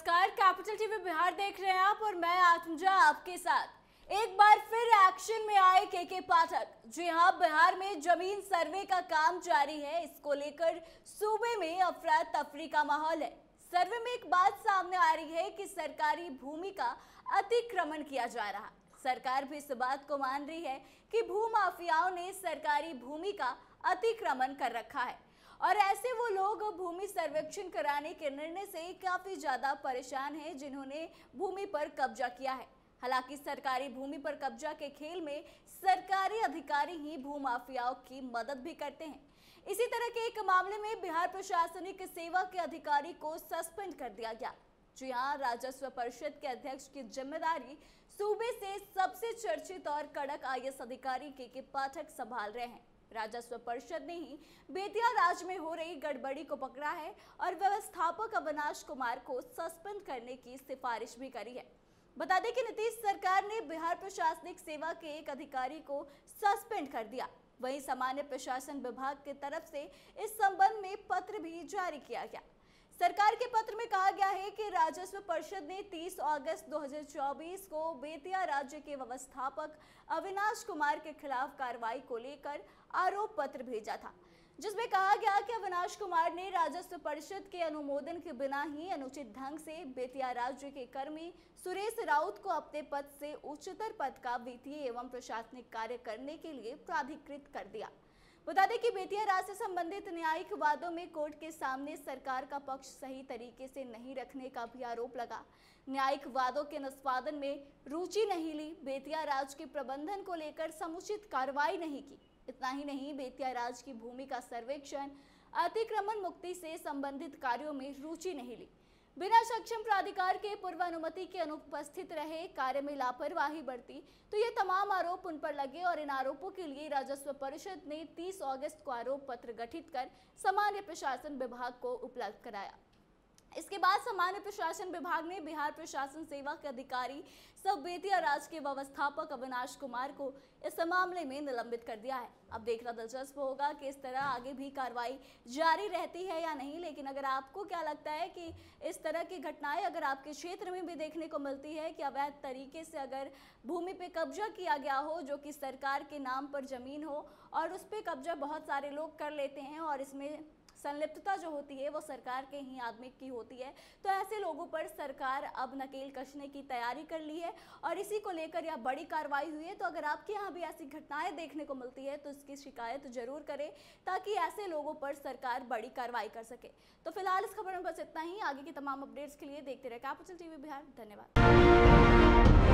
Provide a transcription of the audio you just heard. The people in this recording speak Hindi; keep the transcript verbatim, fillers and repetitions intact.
नमस्कार, कैपिटल टीवी बिहार देख रहे हैं आप और मैं आत्मजा आपके साथ। एक बार फिर एक्शन में आए के के पाठक। जी हां, बिहार में जमीन सर्वे का काम जारी है। इसको लेकर सूबे में अफरा तफरी का माहौल है। सर्वे में एक बात सामने आ रही है कि सरकारी भूमि का अतिक्रमण किया जा रहा है। सरकार भी इस बात को मान रही है कि भूमाफियाओं ने सरकारी भूमि का अतिक्रमण कर रखा है और ऐसे वो लोग भूमि सर्वेक्षण कराने के निर्णय से काफी ज्यादा परेशान हैं जिन्होंने भूमि पर कब्जा किया है। हालांकि सरकारी भूमि पर कब्जा के खेल में सरकारी अधिकारी ही भूमाफियाओं की मदद भी करते हैं। इसी तरह के एक मामले में बिहार प्रशासनिक सेवा के अधिकारी को सस्पेंड कर दिया गया। जी हाँ, राजस्व परिषद के अध्यक्ष की जिम्मेदारी सूबे से सबसे चर्चित और कड़क आई ए एस अधिकारी के के पाठक संभाल रहे हैं। राजस्व परिषद ने ही बेतिया राज में हो रही गड़बड़ी को पकड़ा है और व्यवस्थापक अविनाश कुमार को सस्पेंड करने की सिफारिश भी करी है। बता दें कि नीतीश सरकार ने बिहार प्रशासनिक सेवा के एक अधिकारी को सस्पेंड कर दिया। वहीं सामान्य प्रशासन विभाग की तरफ से इस संबंध में पत्र भी जारी किया गया। सरकार के पत्र में कहा गया है कि राजस्व परिषद ने तीस अगस्त दो हज़ार चौबीस को बेतिया राज्य के व्यवस्थापक अविनाश कुमार के खिलाफ कार्रवाई को लेकर आरोप पत्र भेजा था, जिसमें कहा गया कि अविनाश कुमार ने राजस्व परिषद के अनुमोदन के बिना ही अनुचित ढंग से बेतिया राज्य के कर्मी सुरेश राउत को अपने पद से उच्चतर पद का वित्तीय एवं प्रशासनिक कार्य करने के लिए प्राधिकृत कर दिया। बता दें कि बेतिया राज्य से संबंधित न्यायिक वादों में कोर्ट के सामने सरकार का पक्ष सही तरीके से नहीं रखने का भी आरोप लगा। न्यायिक वादों के निष्पादन में रुचि नहीं ली, बेतिया राज्य के प्रबंधन को लेकर समुचित कार्रवाई नहीं की। इतना ही नहीं, बेतिया राज्य की भूमि का सर्वेक्षण, अतिक्रमण मुक्ति से संबंधित कार्यों में रुचि नहीं ली। बिना सक्षम प्राधिकार के पूर्वानुमति के अनुपस्थित रहे, कार्य में लापरवाही बरती, तो ये तमाम आरोप उन पर लगे और इन आरोपों के लिए राजस्व परिषद ने तीस अगस्त को आरोप पत्र गठित कर सामान्य प्रशासन विभाग को उपलब्ध कराया। इसके बाद सामान्य प्रशासन विभाग ने बिहार प्रशासन सेवा के अधिकारी सब बेतिया राज्य के व्यवस्थापक अविनाश कुमार को इस मामले में निलंबित कर दिया है। अब देखना दिलचस्प होगा कि इस तरह आगे भी कार्रवाई जारी रहती है या नहीं। लेकिन अगर आपको क्या लगता है कि इस तरह की घटनाएं अगर आपके क्षेत्र में भी देखने को मिलती है कि अवैध तरीके से अगर भूमि पे कब्जा किया गया हो, जो कि सरकार के नाम पर जमीन हो और उस पर कब्जा बहुत सारे लोग कर लेते हैं और इसमें संलिप्तता जो होती है वो सरकार के ही आदमी की होती है, तो ऐसे लोगों पर सरकार अब नकेल कसने की तैयारी कर ली है और इसी को लेकर यह बड़ी कार्रवाई हुई है। तो अगर आपके यहाँ भी ऐसी घटनाएं देखने को मिलती है तो इसकी शिकायत जरूर करें ताकि ऐसे लोगों पर सरकार बड़ी कार्रवाई कर सके। तो फिलहाल इस खबर में बस इतना ही। आगे की तमाम अपडेट्स के लिए देखते रहे कैपिटल टीवी बिहार। धन्यवाद।